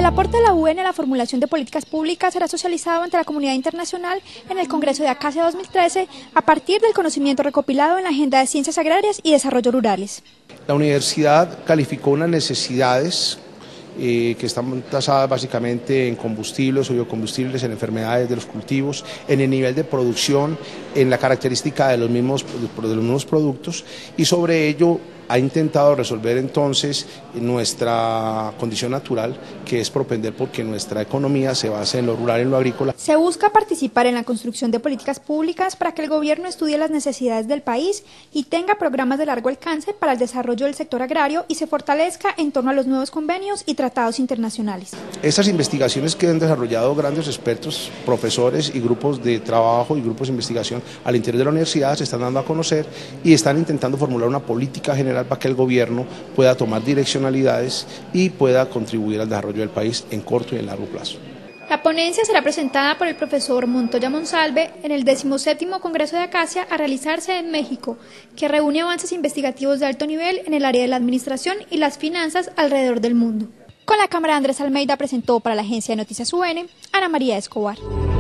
aporte de la UN a la formulación de políticas públicas será socializado ante la comunidad internacional en el Congreso de Acacia 2013 a partir del conocimiento recopilado en la Agenda de Ciencias Agrarias y Desarrollo Rurales. La universidad calificó unas necesidades que están basadas básicamente en combustibles o biocombustibles, en enfermedades de los cultivos, en el nivel de producción, en la característica de los mismos productos, y sobre ello ha intentado resolver entonces nuestra condición natural, que es propender porque nuestra economía se basa en lo rural y en lo agrícola. Se busca participar en la construcción de políticas públicas para que el gobierno estudie las necesidades del país y tenga programas de largo alcance para el desarrollo del sector agrario y se fortalezca en torno a los nuevos convenios y tratados internacionales. Estas investigaciones que han desarrollado grandes expertos, profesores y grupos de trabajo y grupos de investigación al interior de la universidad se están dando a conocer y están intentando formular una política general para que el gobierno pueda tomar direccionalidades y pueda contribuir al desarrollo del país en corto y en largo plazo. La ponencia será presentada por el profesor Montoya Monsalve en el 17º Congreso de Acacia a realizarse en México, que reúne avances investigativos de alto nivel en el área de la administración y las finanzas alrededor del mundo. Con la cámara, Andrés Almeida presentó para la Agencia de Noticias UN, Ana María Escobar.